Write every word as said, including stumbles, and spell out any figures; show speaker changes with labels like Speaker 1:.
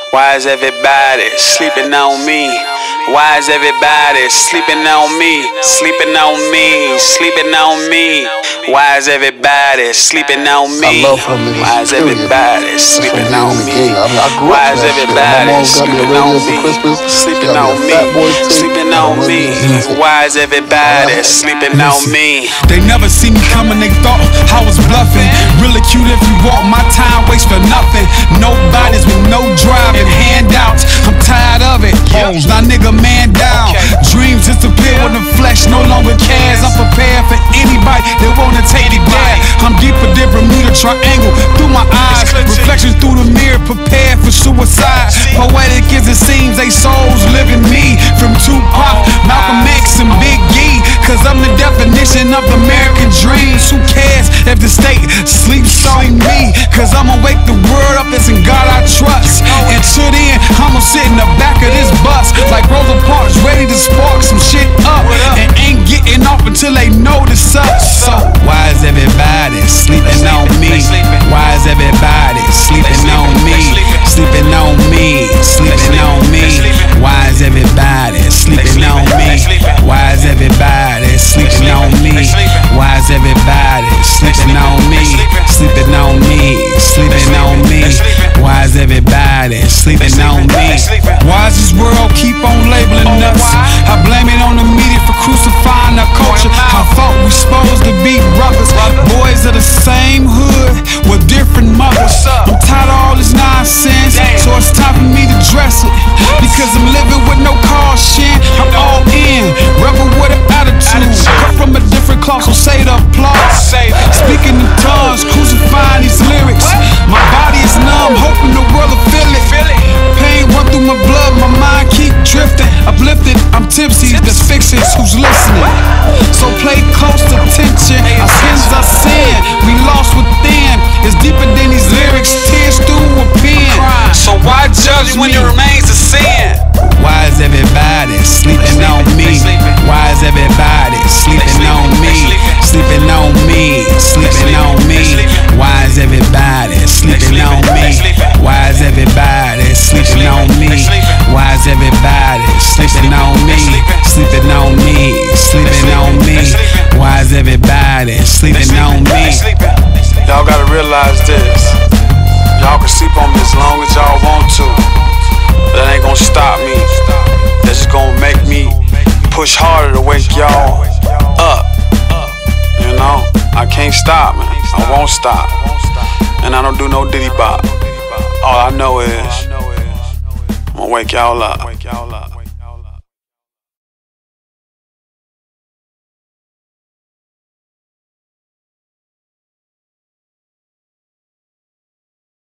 Speaker 1: Why is everybody sleeping on me? Why is everybody sleeping on me? Sleeping on me, sleeping on me. Why is everybody sleeping on me? Why is everybody sleeping on me? Why is everybody sleeping on me? Sleeping on me, sleeping on me. Why is everybody sleeping on me?
Speaker 2: They never see me coming, they thought I was bluffing. Really cute if you walk, my time waste for nothing. Nobody's with no drive and handouts. I'm tired of it. Pose, now nigga man down. Dreams disappear when the flesh no longer cares. I'm prepared for anybody that wanna take it there. I'm deeper than Bermuda Triangle through my eyes. Reflections through the mirror, prepared for suicide. Poetic as it seems, they souls live in me. From Tupac, Malcolm X, and Big E. Cause I'm the definition of the American dreams. Who cares if the state sleeps on me? Cause I'ma wake the world up, it's in God I trust. Until then, I'ma sit in the back of this bus like Rosa Parks, ready to spark some shit up. And ain't getting off until they notice us. So why is everybody sleeping on me? Why is everybody sleeping on me? Sleeping on me, sleeping on me. Why is everybody sleeping on me? Why is everybody sleeping on me? Why is everybody sleeping on me? Sleeping on me, sleeping on me. Why is everybody sleeping on me? Why does this world keep on labeling us? I blame it on the media for crucifying our culture. I thought we supposed to be brothers, boys of the same hood with different mothers. I'm tired of all this nonsense, so it's time for me to dress it. Because I'm living with no caution, I'm all in, rebel with an attitude. Cut from a different cloth, so say the applause. Speaking in tongues, crucifying these lyrics. My body is numb, hoping the world will feel it. Pain run through my blood, my mind keep drifting. Uplifted, I'm tipsy, that's fixing who's listening. So play close attention, our sins are sin, we lost within. It's deeper than these lyrics, tears through a pen.
Speaker 1: So why judge when it remains a sin?
Speaker 2: Why is everybody sleeping on me? Why is everybody sleeping on me? Sleeping on me, sleeping on me. Why is everybody sleeping on me? Why is everybody sleeping on me? Why is everybody sleeping on me? Sleeping on me, sleeping on me. Why is everybody sleeping on me?
Speaker 1: Y'all gotta realize this. Y'all can sleep on me as long as y'all want to. That ain't gonna stop me. That's just gonna make me push harder to wake y'all up. You know, I can't stop, man. I won't stop. And I don't do no diddy bop. All I know is I'm gonna wake y'all up.